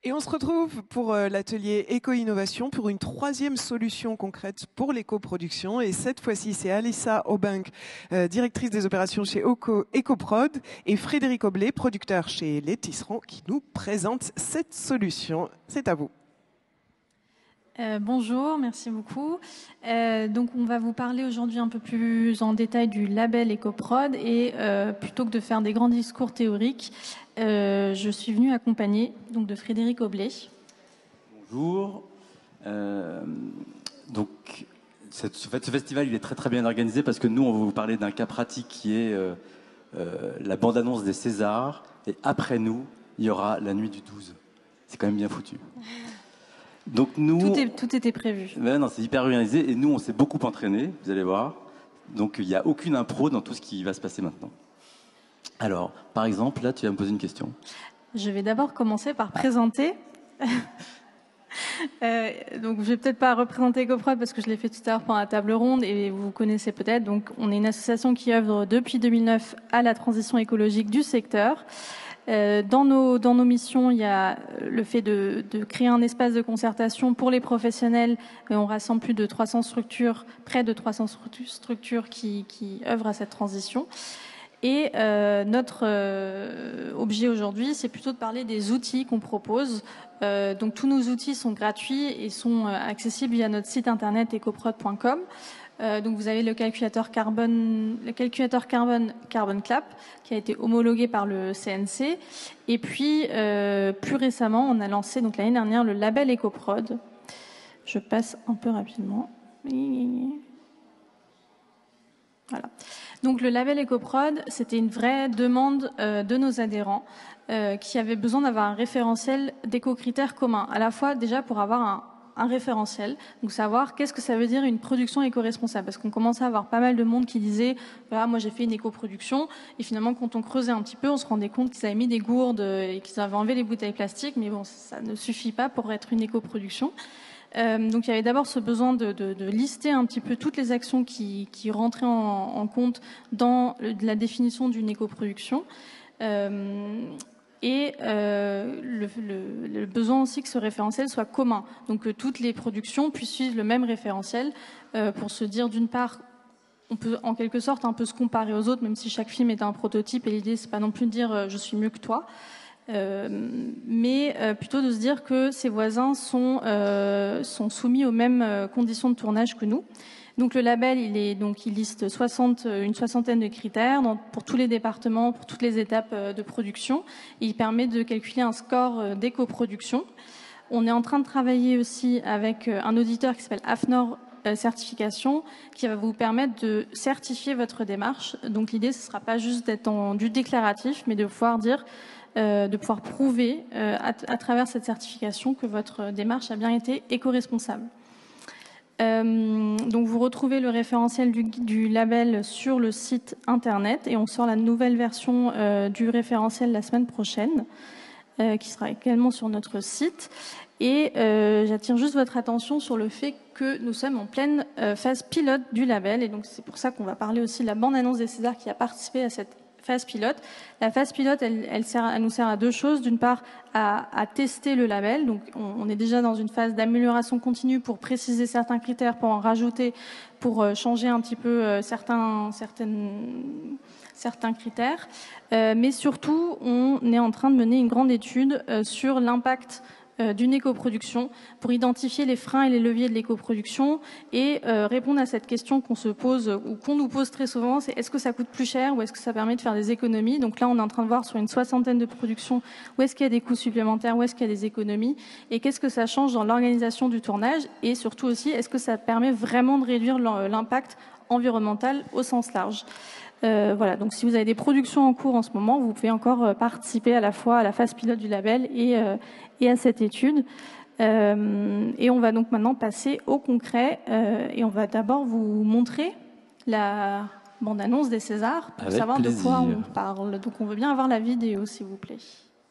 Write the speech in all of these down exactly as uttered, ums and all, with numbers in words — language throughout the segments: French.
Et on se retrouve pour euh, l'atelier Éco-Innovation pour une troisième solution concrète pour l'éco-production. Et cette fois-ci, c'est Alissa Aubank, euh, directrice des opérations chez Oco, EcoProd, et Frédéric Oblet, producteur chez Les Tisserands, qui nous présente cette solution. C'est à vous. Euh, bonjour, merci beaucoup. Euh, donc, on va vous parler aujourd'hui un peu plus en détail du label EcoProd et euh, plutôt que de faire des grands discours théoriques, euh, je suis venue accompagnée donc de Frédéric Oblet. Bonjour. Euh, donc, cette, ce festival, il est très très bien organisé parce que nous, on va vous parler d'un cas pratique qui est euh, euh, la bande-annonce des Césars. Et après nous, il y aura la nuit du douze. C'est quand même bien foutu. Donc nous, tout, est, tout était prévu. Ben non, c'est hyper organisé et nous, on s'est beaucoup entraîné, vous allez voir. Donc il n'y a aucune impro dans tout ce qui va se passer maintenant. Alors, par exemple, là, tu vas me poser une question. Je vais d'abord commencer par présenter. euh, donc, je vais peut-être pas représenter EcoProd parce que je l'ai fait tout à l'heure pendant la table ronde et vous connaissez peut-être. Donc, on est une association qui œuvre depuis deux mille neuf à la transition écologique du secteur. Euh, dans nos, dans nos missions, il y a le fait de, de créer un espace de concertation pour les professionnels. Et on rassemble plus de trois cents structures, près de trois cents structures qui, qui œuvrent à cette transition. Et euh, notre euh, objet aujourd'hui, c'est plutôt de parler des outils qu'on propose. Euh, donc tous nos outils sont gratuits et sont euh, accessibles via notre site internet ecoprod point com. Euh, donc vous avez le calculateur carbone, le calculateur carbone Carbon Clap qui a été homologué par le C N C. Et puis euh, plus récemment, on a lancé donc l'année dernière le label EcoProd. Je passe un peu rapidement. Voilà. Donc le label EcoProd, c'était une vraie demande euh, de nos adhérents euh, qui avaient besoin d'avoir un référentiel d'éco-critères communs, à la fois déjà pour avoir un un référentiel, donc savoir qu'est-ce que ça veut dire une production éco-responsable, parce qu'on commençait à avoir pas mal de monde qui disait voilà, moi j'ai fait une éco-production, et finalement quand on creusait un petit peu, on se rendait compte qu'ils avaient mis des gourdes et qu'ils avaient enlevé les bouteilles plastiques, mais bon, ça ne suffit pas pour être une éco-production. Euh, donc il y avait d'abord ce besoin de, de, de lister un petit peu toutes les actions qui, qui rentraient en, en compte dans le, la définition d'une éco-production. Euh, Et euh, le, le, le besoin aussi que ce référentiel soit commun, donc que toutes les productions puissent suivre le même référentiel euh, pour se dire d'une part, on peut en quelque sorte un peu se comparer aux autres, même si chaque film est un prototype et l'idée c'est pas non plus de dire euh, je suis mieux que toi, euh, mais euh, plutôt de se dire que ses voisins sont, euh, sont soumis aux mêmes euh, conditions de tournage que nous. Donc le label, il est donc il liste soixante, une soixantaine de critères dans, pour tous les départements, pour toutes les étapes de production. Et il permet de calculer un score d'éco-production. On est en train de travailler aussi avec un auditeur qui s'appelle AFNOR Certification, qui va vous permettre de certifier votre démarche. Donc l'idée, ce ne sera pas juste d'être en du déclaratif, mais de pouvoir dire, euh, de pouvoir prouver euh, à, à travers cette certification que votre démarche a bien été éco-responsable. Euh, donc vous retrouvez le référentiel du, du label sur le site internet et on sort la nouvelle version euh, du référentiel la semaine prochaine euh, qui sera également sur notre site. Et euh, j'attire juste votre attention sur le fait que nous sommes en pleine euh, phase pilote du label et donc c'est pour ça qu'on va parler aussi de la bande-annonce des Césars qui a participé à cette phase pilote. La phase pilote, elle, elle, sert, elle nous sert à deux choses. D'une part, à, à tester le label. Donc, on, on est déjà dans une phase d'amélioration continue pour préciser certains critères, pour en rajouter, pour euh, changer un petit peu euh, certains, certaines, certains critères. Euh, mais surtout, on est en train de mener une grande étude euh, sur l'impact d'une éco-production pour identifier les freins et les leviers de l'éco-production et euh, répondre à cette question qu'on se pose ou qu'on nous pose très souvent, c'est est-ce que ça coûte plus cher ou est-ce que ça permet de faire des économies? Donc là, on est en train de voir sur une soixantaine de productions où est-ce qu'il y a des coûts supplémentaires, où est-ce qu'il y a des économies et qu'est-ce que ça change dans l'organisation du tournage et surtout aussi, est-ce que ça permet vraiment de réduire l'impact environnemental au sens large? Euh, voilà, donc si vous avez des productions en cours en ce moment, vous pouvez encore euh, participer à la fois à la phase pilote du label et, euh, et à cette étude. Euh, et on va donc maintenant passer au concret euh, et on va d'abord vous montrer la bande-annonce des Césars pour Avec savoir plaisir. de quoi on parle. Donc on veut bien avoir la vidéo, s'il vous plaît.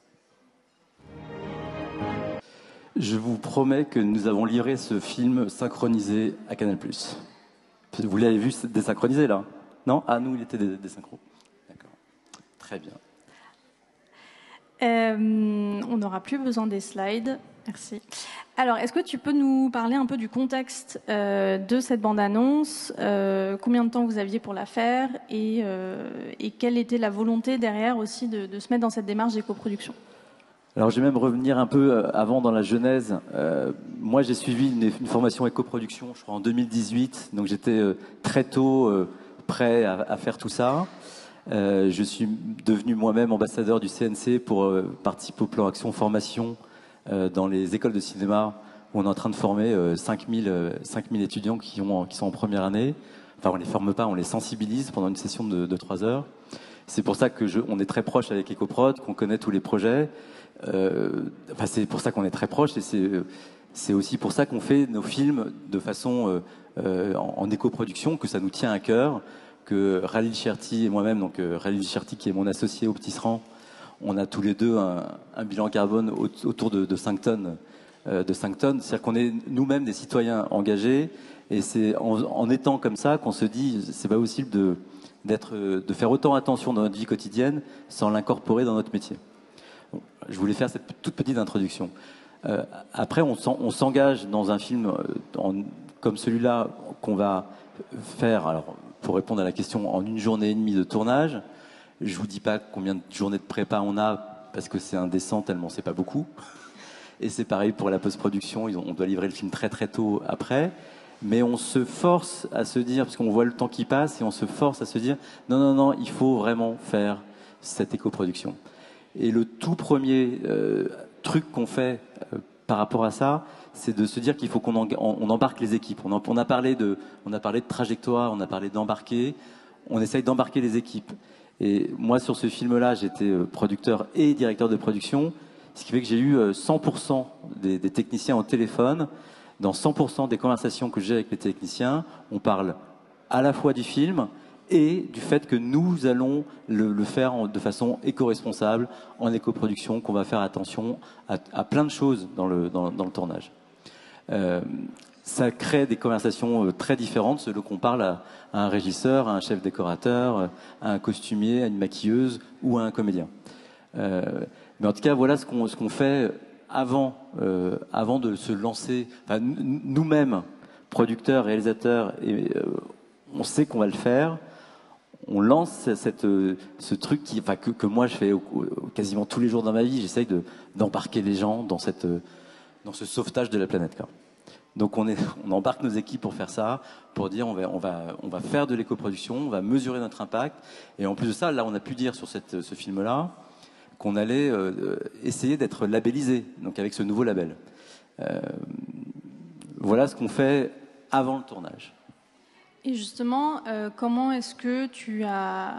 Je vous promets que nous avons livré ce film synchronisé à Canal plus. Vous l'avez vu désynchronisé là? Non? Ah, nous, il était des, des synchros. D'accord. Très bien. Euh, on n'aura plus besoin des slides. Merci. Alors, est-ce que tu peux nous parler un peu du contexte euh, de cette bande-annonce, euh, combien de temps vous aviez pour la faire et, euh, et quelle était la volonté derrière aussi de, de se mettre dans cette démarche d'éco-production? Alors, je vais même revenir un peu avant dans la genèse. Euh, moi, j'ai suivi une, une formation éco-production, je crois, en deux mille dix-huit. Donc, j'étais euh, très tôt euh, prêt à, à faire tout ça. Euh, je suis devenu moi-même ambassadeur du C N C pour euh, participer au plan Action Formation euh, dans les écoles de cinéma où on est en train de former euh, cinq mille étudiants qui, ont, qui sont en première année. Enfin, on les forme pas, on les sensibilise pendant une session de, de trois heures. C'est pour ça que je, on est très proche avec EcoProd, qu'on connaît tous les projets. Euh, enfin, c'est pour ça qu'on est très proche et c'est, c'est aussi pour ça qu'on fait nos films de façon euh, euh, en, en éco-production, que ça nous tient à cœur. Que Khalil Cherti et moi-même, donc euh, Khalil Cherti qui est mon associé au Petit Seran, on a tous les deux un, un bilan carbone au, autour de, de cinq tonnes. Euh, de cinq tonnes. C'est-à-dire qu'on est nous-mêmes des citoyens engagés et c'est en, en étant comme ça qu'on se dit c'est pas possible de, d'être, de faire autant attention dans notre vie quotidienne sans l'incorporer dans notre métier. Bon, je voulais faire cette toute petite introduction. Euh, après, on, on s'engage dans un film euh, en, comme celui-là qu'on va faire. Alors, pour répondre à la question, en une journée et demie de tournage, je vous dis pas combien de journées de prépa on a parce que c'est indécent tellement c'est pas beaucoup. Et c'est pareil pour la post-production, on doit livrer le film très très tôt après. Mais on se force à se dire, parce qu'on voit le temps qui passe, et on se force à se dire, non, non, non, il faut vraiment faire cette éco-production. Et le tout premier euh, truc qu'on fait euh, par rapport à ça, c'est de se dire qu'il faut qu'on en, on embarque les équipes. On, en, on, a parlé de, on a parlé de trajectoire, on a parlé d'embarquer. On essaye d'embarquer les équipes. Et moi, sur ce film-là, j'étais producteur et directeur de production, ce qui fait que j'ai eu cent pour cent des, des techniciens au téléphone. Dans cent pour cent des conversations que j'ai avec les techniciens, on parle à la fois du film et du fait que nous allons le, le faire en, de façon éco-responsable, en éco-production, qu'on va faire attention à, à plein de choses dans le, dans, dans le tournage. Euh, ça crée des conversations très différentes selon qu'on parle à, à un régisseur, à un chef décorateur, à un costumier, à une maquilleuse ou à un comédien. Euh, mais en tout cas, voilà ce qu'on, ce qu'on fait avant, euh, avant de se lancer. Enfin, nous-mêmes, producteurs, réalisateurs, et, euh, on sait qu'on va le faire. On lance cette, ce truc qui, enfin, que, que moi je fais au, au, quasiment tous les jours dans ma vie. J'essaye de, d'embarquer les gens dans, cette, dans ce sauvetage de la planète, quoi. Donc on, est, on embarque nos équipes pour faire ça, pour dire on va, on va, on va faire de l'éco-production, on va mesurer notre impact. Et en plus de ça, là on a pu dire sur cette, ce film-là qu'on allait euh, essayer d'être labellisé, donc avec ce nouveau label. Euh, voilà ce qu'on fait avant le tournage. Et justement, euh, comment est-ce que tu as...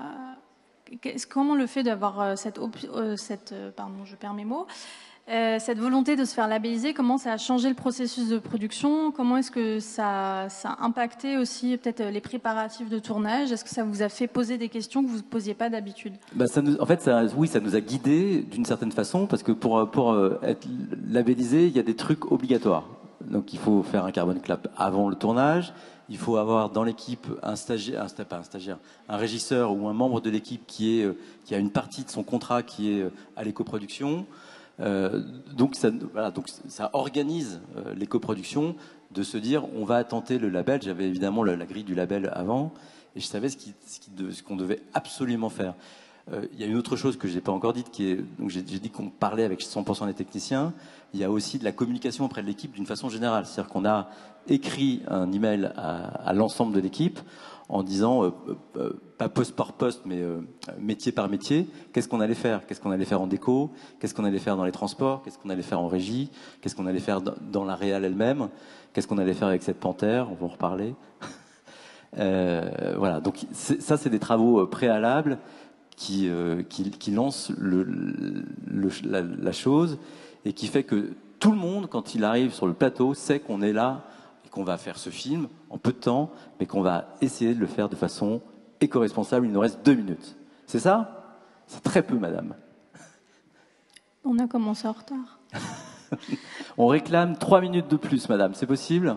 Comment le fait d'avoir cette... Op... cette pardon, je perds mes mots. Euh, cette volonté de se faire labelliser, comment ça a changé le processus de production? Comment est-ce que ça, ça a impacté aussi peut-être les préparatifs de tournage? Est-ce que ça vous a fait poser des questions que vous ne posiez pas d'habitude? Bah ça nous, en fait, ça, oui, ça nous a guidés d'une certaine façon, parce que pour, pour être labellisé, il y a des trucs obligatoires. Donc il faut faire un carbone clap avant le tournage. Il faut avoir dans l'équipe un stagiaire, un, pas un stagiaire, un régisseur ou un membre de l'équipe qui, est, qui a une partie de son contrat qui est à l'éco-production. Euh, donc, ça, voilà, donc ça organise euh, l'éco-production de se dire on va tenter le label. J'avais évidemment la, la grille du label avant et je savais ce, qui, ce, qui de, ce qu'on devait absolument faire. Euh, il y a une autre chose que je n'ai pas encore dite, qui est, donc j'ai, j'ai dit qu'on parlait avec cent pour cent des techniciens. Il y a aussi de la communication auprès de l'équipe d'une façon générale. C'est-à-dire qu'on a écrit un email à, à l'ensemble de l'équipe en disant, euh, euh, pas poste par poste, mais euh, métier par métier, qu'est-ce qu'on allait faire? Qu'est-ce qu'on allait faire en déco? Qu'est-ce qu'on allait faire dans les transports? Qu'est-ce qu'on allait faire en régie? Qu'est-ce qu'on allait faire dans, dans la réal elle-même? Qu'est-ce qu'on allait faire avec cette panthère? On va en reparler. euh, voilà, donc c'est, ça, c'est des travaux préalables qui, euh, qui, qui lancent le, le, la, la chose et qui fait que tout le monde, quand il arrive sur le plateau, sait qu'on est là qu'on va faire ce film en peu de temps, mais qu'on va essayer de le faire de façon éco-responsable. Il nous reste deux minutes. C'est ça? C'est très peu, madame. On a commencé en retard. On réclame trois minutes de plus, madame. C'est possible?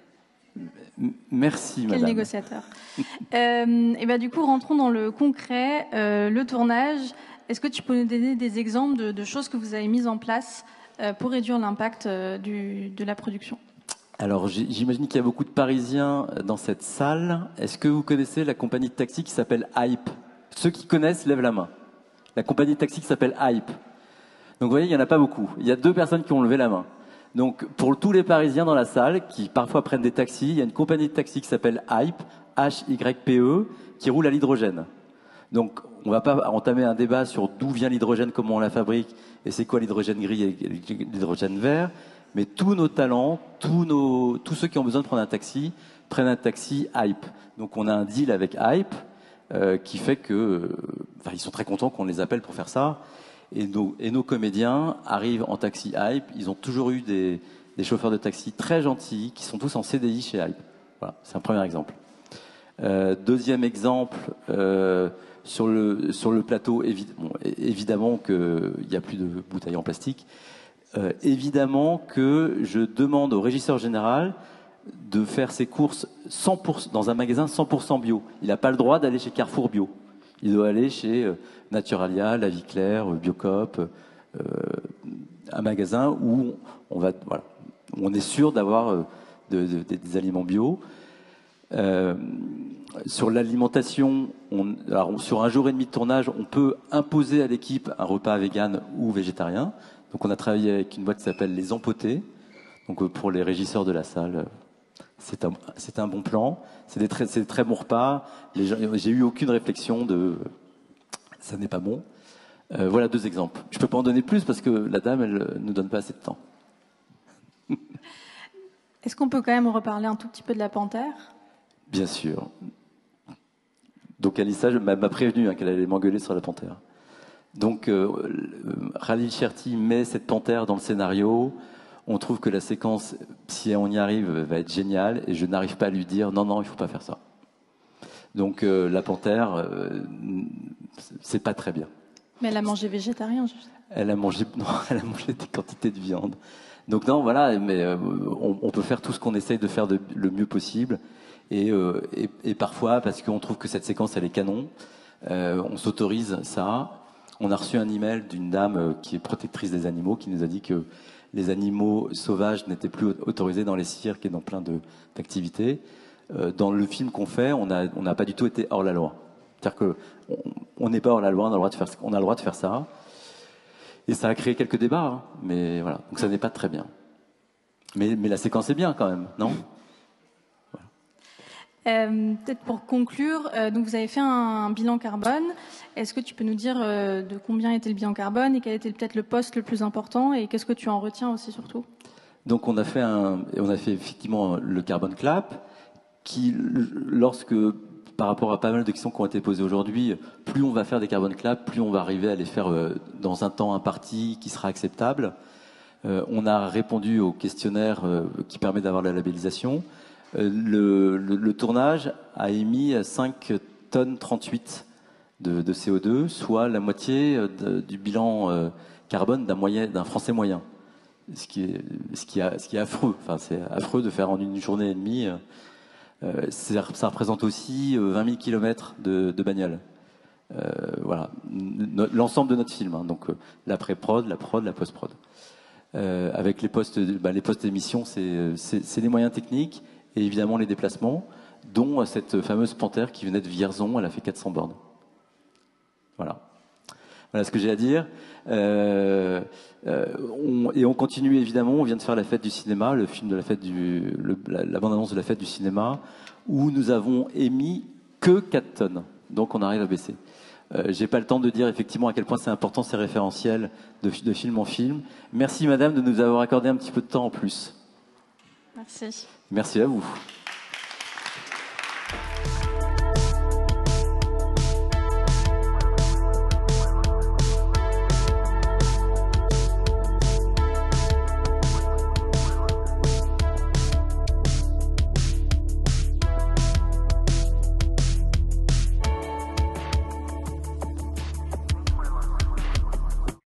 Merci, madame. Quel négociateur. euh, et ben, du coup, rentrons dans le concret. Euh, le tournage, Est-ce que tu peux nous donner des exemples de, de choses que vous avez mises en place euh, pour réduire l'impact euh, du, de la production? Alors, j'imagine qu'il y a beaucoup de Parisiens dans cette salle. Est-ce que vous connaissez la compagnie de taxi qui s'appelle Hype? Ceux qui connaissent, lèvent la main. La compagnie de taxi qui s'appelle Hype. Donc, vous voyez, il n'y en a pas beaucoup. Il y a deux personnes qui ont levé la main. Donc, pour tous les Parisiens dans la salle, qui parfois prennent des taxis, il y a une compagnie de taxi qui s'appelle Hype, H Y P E, qui roule à l'hydrogène. Donc, on ne va pas entamer un débat sur d'où vient l'hydrogène, comment on la fabrique, et c'est quoi l'hydrogène gris et l'hydrogène vert. Mais tous nos talents, tous, nos, tous ceux qui ont besoin de prendre un taxi, prennent un taxi Hype. Donc on a un deal avec Hype euh, qui fait que, euh, enfin, ils sont très contents qu'on les appelle pour faire ça. Et nos, et nos comédiens arrivent en taxi Hype. Ils ont toujours eu des, des chauffeurs de taxi très gentils qui sont tous en C D I chez Hype. Voilà, c'est un premier exemple. Euh, deuxième exemple, euh, sur le sur le plateau, évi bon, évidemment qu'il n'y a plus de bouteilles en plastique. Euh, évidemment que je demande au régisseur général de faire ses courses cent pour cent, dans un magasin cent pour cent bio. Il n'a pas le droit d'aller chez Carrefour Bio. Il doit aller chez euh, Naturalia, La Vie Claire, euh, Biocop, euh, un magasin où on, va, voilà, où on est sûr d'avoir euh, de, de, des aliments bio. Euh, sur l'alimentation, on, alors sur un jour et demi de tournage, on peut imposer à l'équipe un repas vegan ou végétarien. Donc on a travaillé avec une boîte qui s'appelle Les Empotés. Donc pour les régisseurs de la salle, c'est un, c'est un bon plan. C'est des très, c'est des très bons repas. Les gens, j'ai eu aucune réflexion de ça n'est pas bon. Euh, voilà deux exemples. Je peux pas en donner plus parce que la dame, elle nous donne pas assez de temps. Est-ce qu'on peut quand même reparler un tout petit peu de la panthère? Bien sûr. Donc Alissa m'a prévenu hein, qu'elle allait m'engueuler sur la panthère. Donc euh, Khalil Cherti met cette panthère dans le scénario. On trouve que la séquence, si on y arrive, va être géniale. Et je n'arrive pas à lui dire non, non, il ne faut pas faire ça. Donc euh, la panthère, euh, c'est pas très bien. Mais elle a mangé végétarien. Je... Elle a mangé, non, elle a mangé des quantités de viande. Donc non, voilà, mais euh, on, on peut faire tout ce qu'on essaye de faire de, le mieux possible. Et, euh, et, et parfois, parce qu'on trouve que cette séquence, elle est canon, euh, on s'autorise ça. On a reçu un email d'une dame qui est protectrice des animaux, qui nous a dit que les animaux sauvages n'étaient plus autorisés dans les cirques et dans plein de, d'activités. Euh, dans le film qu'on fait, on n'a on n'a pas du tout été hors la loi. C'est-à-dire qu'on n'est pas hors la loi, on a le droit de faire, on a le droit de faire ça. Et ça a créé quelques débats, hein, mais voilà. Donc ça n'est pas très bien. Mais, mais la séquence est bien quand même, non ? Euh, peut-être pour conclure, euh, donc vous avez fait un, un bilan carbone. Est-ce que tu peux nous dire euh, de combien était le bilan carbone et quel était peut-être le poste le plus important et qu'est-ce que tu en retiens aussi surtout? Donc on a fait un, on a fait effectivement le carbone clap, qui, lorsque par rapport à pas mal de questions qui ont été posées aujourd'hui, plus on va faire des carbone clap, plus on va arriver à les faire euh, dans un temps imparti qui sera acceptable. Euh, on a répondu au questionnaire euh, qui permet d'avoir la labellisation. Le, le, le tournage a émis cinq tonnes trente-huit de, de C O deux, soit la moitié de, du bilan euh, carbone d'un moyen, d'un Français moyen. Ce qui est, ce qui est, ce qui est affreux. Enfin, c'est affreux de faire en une journée et demie. Euh, ça représente aussi vingt mille kilomètres de, de bagnole. Euh, voilà, l'ensemble de notre film. Hein. Donc euh, la pré-prod, la prod, la post-prod. Euh, avec les postes, bah, les postes d'émission, c'est, c'est, c'est des moyens techniques. Et évidemment les déplacements, dont cette fameuse panthère qui venait de Vierzon, elle a fait quatre cents bornes. Voilà. Voilà ce que j'ai à dire. Euh, euh, on, et on continue évidemment, on vient de faire la fête du cinéma, le film de la fête du, le, la, la bande-annonce de la fête du cinéma, où nous avons émis que quatre tonnes. Donc on arrive à baisser. Euh, j'ai pas le temps de dire effectivement à quel point c'est important ces référentiels de, de film en film. Merci madame de nous avoir accordé un petit peu de temps en plus. Merci. Merci à vous.